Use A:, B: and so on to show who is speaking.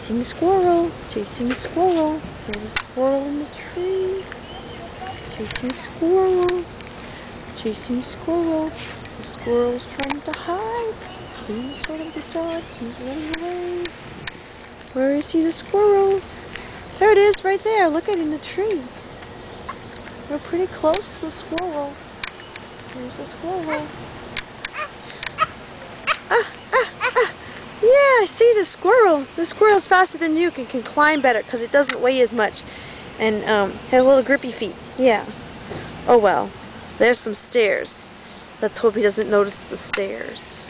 A: Chasing squirrel, chasing squirrel. There's a squirrel in the tree. Chasing squirrel, chasing squirrel. The squirrel's trying to hide. Doing sort of a good job. He's running away. Where is he, the squirrel? There it is, right there. Look at it in the tree. We're pretty close to the squirrel. There's the squirrel. Yeah, I see the squirrel. The squirrel's faster than you and can climb better because it doesn't weigh as much. And has little grippy feet. Yeah. Oh well. There's some stairs. Let's hope he doesn't notice the stairs.